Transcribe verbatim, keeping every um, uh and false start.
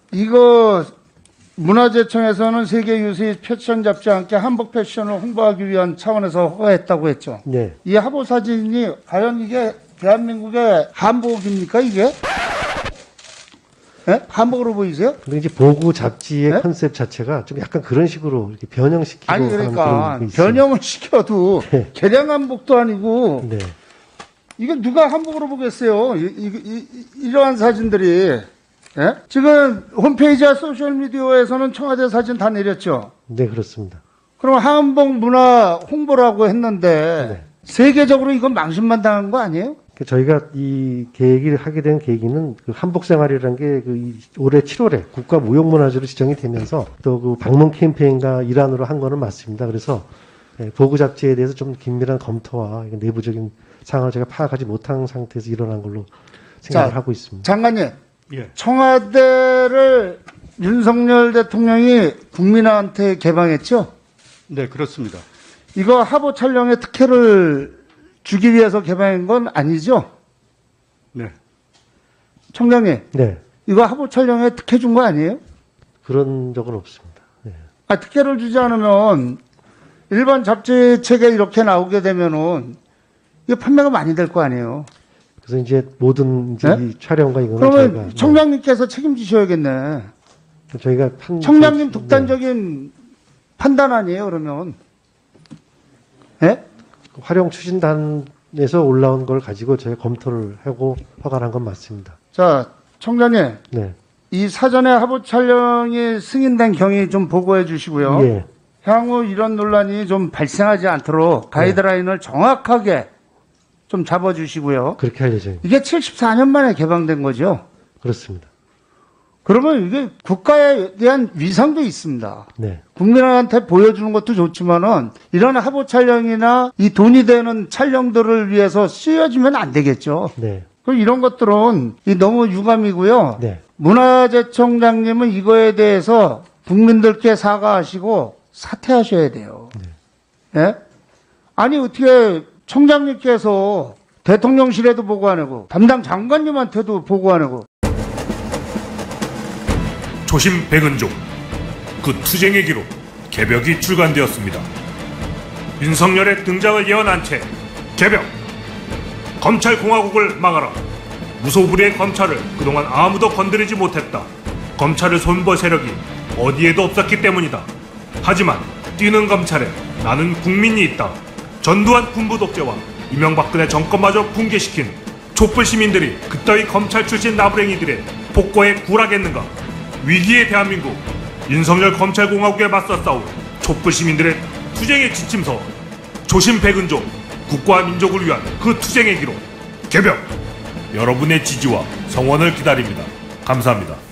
이거 문화재청에서는 세계 유수의 패션 잡지와 함께 한복 패션을 홍보하기 위한 차원에서 허가했다고 했죠. 네. 이 화보 사진이 과연 이게 대한민국의 한복입니까 이게? 네? 한복으로 보이세요? 근데 이제 보고 잡지의 네? 컨셉 자체가 좀 약간 그런 식으로 이렇게 변형시키고 아니 그러니까 변형을 시켜도 네. 개량 한복도 아니고 네. 이거 누가 한복으로 보겠어요? 이, 이, 이, 이러한 사진들이 예? 지금 홈페이지와 소셜미디어에서는 청와대 사진 다 내렸죠? 네, 그렇습니다. 그럼 한복 문화 홍보라고 했는데 네. 세계적으로 이건 망신만 당한 거 아니에요? 저희가 이 계획을 하게 된 계기는 그 한복 생활이라는 게 그 올해 칠월에 국가 무형문화재로 지정이 되면서 또 그 방문 캠페인과 일환으로 한 거는 맞습니다. 그래서 보고 잡지에 대해서 좀 긴밀한 검토와 내부적인 상황을 제가 파악하지 못한 상태에서 일어난 걸로 생각을 자, 하고 있습니다. 장관님, 예. 청와대를 윤석열 대통령이 국민한테 개방했죠? 네, 그렇습니다. 이거 화보 촬영에 특혜를 주기 위해서 개방한 건 아니죠? 네. 청장님. 네. 이거 화보 촬영에 특혜 준 거 아니에요? 그런 적은 없습니다. 네. 아, 특혜를 주지 않으면 일반 잡지책에 이렇게 나오게 되면은 이게 판매가 많이 될 거 아니에요? 그래서 이제 모든 이제 네? 이 촬영과 이거는 그러면 저희가 청장님께서 네. 책임지셔야겠네. 저희가 판, 청장님 독단적인 네. 판단 아니에요, 그러면? 예? 활용 추진단에서 올라온 걸 가지고 저희가 검토를 하고 허가한 건 맞습니다. 자, 청장님. 네. 이 사전에 화보 촬영이 승인된 경위 좀 보고해 주시고요. 예. 향후 이런 논란이 좀 발생하지 않도록 가이드라인을 네. 정확하게 좀 잡아주시고요. 그렇게 할 예정입니다. 이게 칠십사 년 만에 개방된 거죠? 그렇습니다. 그러면 이게 국가에 대한 위상도 있습니다. 네. 국민한테 보여주는 것도 좋지만은 이런 화보 촬영이나 이 돈이 되는 촬영들을 위해서 쓰여지면 안 되겠죠. 네. 그럼 이런 것들은 이 너무 유감이고요. 네. 문화재청장님은 이거에 대해서 국민들께 사과하시고 사퇴하셔야 돼요. 네. 예? 아니 어떻게 청장님께서 대통령실에도 보고 안 하고 담당 장관님한테도 보고 안 하고 조심 백은종 그 투쟁의 기록 개벽이 출간되었습니다. 윤석열의 등장을 예언한 채 개벽 검찰공화국을 막아라. 무소불위의 검찰을 그동안 아무도 건드리지 못했다. 검찰을 손볼 세력이 어디에도 없었기 때문이다. 하지만 뛰는 검찰에 나는 국민이 있다. 전두환 군부 독재와 이명박근혜 정권마저 붕괴시킨 촛불 시민들이 그따위 검찰 출신 나부랭이들의 복고에 굴하겠는가? 위기의 대한민국, 윤석열 검찰공화국에 맞서 싸울 촛불 시민들의 투쟁의 지침서 조심 백은종, 국가와 민족을 위한 그 투쟁의 기록 개벽! 여러분의 지지와 성원을 기다립니다. 감사합니다.